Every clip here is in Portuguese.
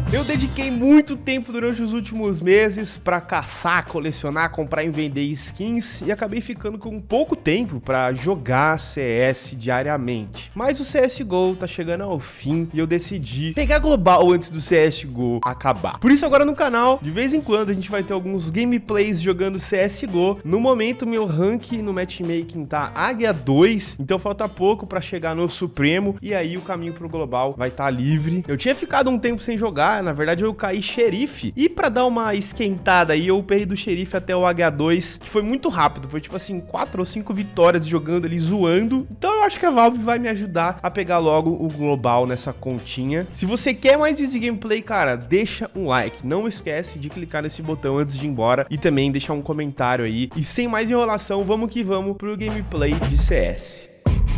Eu dediquei muito tempo durante os últimos meses pra caçar, colecionar, comprar e vender skins e acabei ficando com pouco tempo pra jogar CS diariamente. Mas o CSGO tá chegando ao fim e eu decidi pegar global antes do CSGO acabar. Por isso agora no canal, de vez em quando a gente vai ter alguns gameplays jogando CSGO. No momento meu rank no matchmaking tá Águia 2, então falta pouco pra chegar no Supremo e aí o caminho pro global vai estar livre. Eu tinha ficado um tempo sem jogar, na verdade eu caí xerife e pra dar uma esquentada aí eu upei do xerife até o H2, que foi muito rápido, foi tipo assim 4 ou 5 vitórias jogando ali, zoando. Então eu acho que a Valve vai me ajudar a pegar logo o global nessa continha. Se você quer mais vídeos de gameplay, cara, deixa um like, não esquece de clicar nesse botão antes de ir embora e também deixar um comentário aí. E sem mais enrolação, vamos que vamos pro gameplay de CS.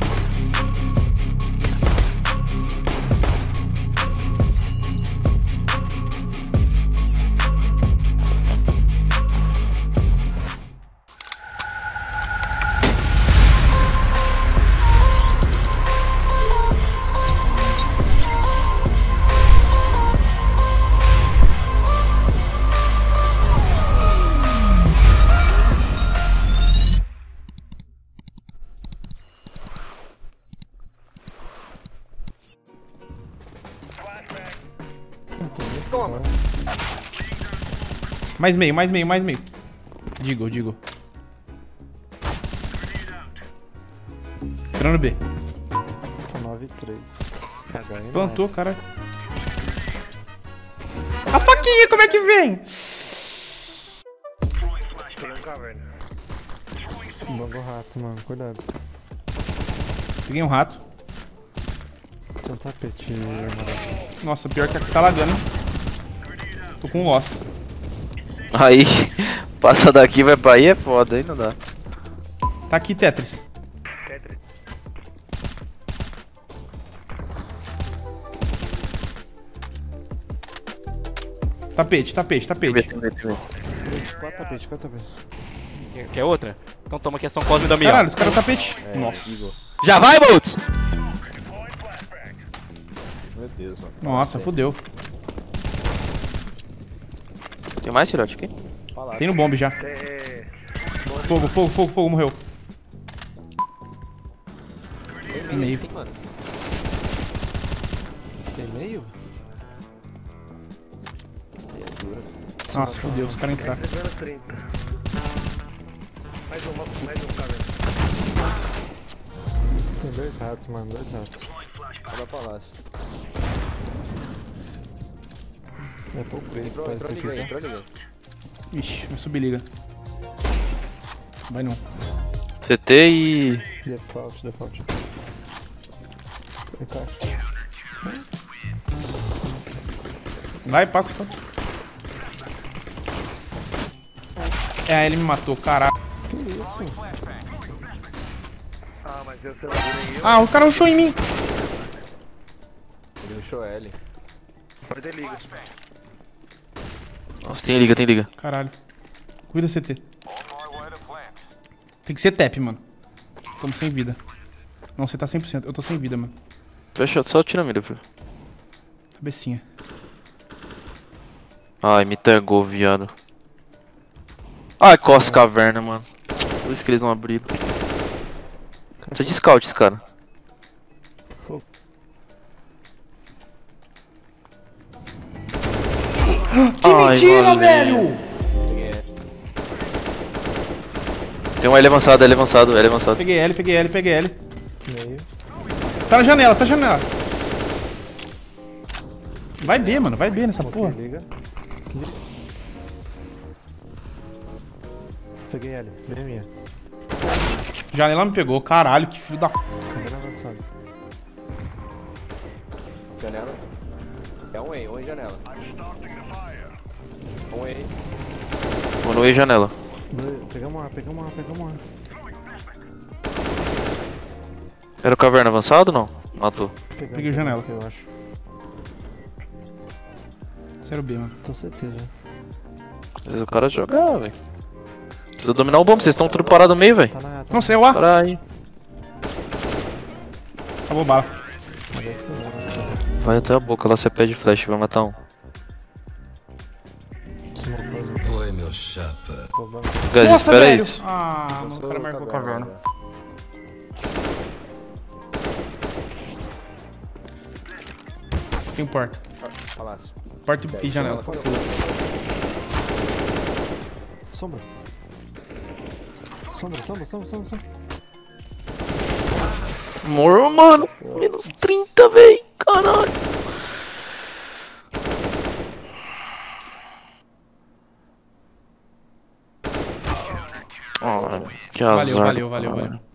Toma. Mais meio, mais meio, mais meio. Digo. Entrando B. 9-3. Plantou, cara. A faquinha, como é que vem? Bango rato, mano. Cuidado. Peguei um rato. Tem um tapete, amarelo. Nossa, pior que tá lagando, hein? Tô com loss. Aí, passa daqui, vai pra aí, é foda, aí não dá. Tá aqui, Tetris. Tapete. Tem ver. Quatro tapete. Quer outra? Então toma aqui a São Cosme e Damião. Caralho, os caras tapete. Nossa. Já vai, Boltz! Meu Deus, mano. Nossa, fodeu. Tem mais, Tirote, aqui? Tem no bombe já. Fogo, morreu. Tem meio. sim, mano. Tem meio? Nossa, fodeu, os caras entraram. Mais um, cara. Tem dois ratos, mano. Dois ratos. Cada palácio. É pouco base, parece aqui, tá? Ixi, vai subir liga. Vai não. CT e... Default. Vem cá. Vai, passa. É, ele me matou, caralho. Que isso? Ah, mas eu sei lá, nem eu. Ah, o cara rushou em mim. Ele rushou L. Vai ter liga. Nossa, tem liga. Caralho. Cuida, CT. Tem que ser tap, mano. Tamo sem vida. Não, você tá 100%. Eu tô sem vida, mano. Fecha, só tira a mira, filho. Cabecinha. Ai, me tagou, viado. Ai, costa caverna, mano. Por isso que eles não abriram. Tá de scout esse cara. Que mentira, velho! Tem um L avançado. Peguei L. Meio. Tá na janela. Vai B, mano. Vai B nessa porra. Liga. Peguei L. Bem minha. Janela me pegou. Caralho, que filho da... Câmera avançada. Janela. É um em janela. Um em. Vou no E janela. Pegamos A. Era o caverna avançado ou não? Matou. Peguei janela. Eu acho. Sério B, mano. Tô CT já. Às vezes o cara joga, velho. Precisa dominar o bombe, vocês estão tudo parado no meio, velho. Tá na. Tá Nossa, é o A. Para aí. Acabou bala. na descida. Vai até a boca lá, você pede flash, vai matar um. Guys, Nossa, espera velho! isso. Ah, o cara marcou caverna. Tem porta. Palácio. Porta e janela. Sombra. Sombra. Morro, mano. Menos 30, véi. Caralho. Ah, que azar. Valeu.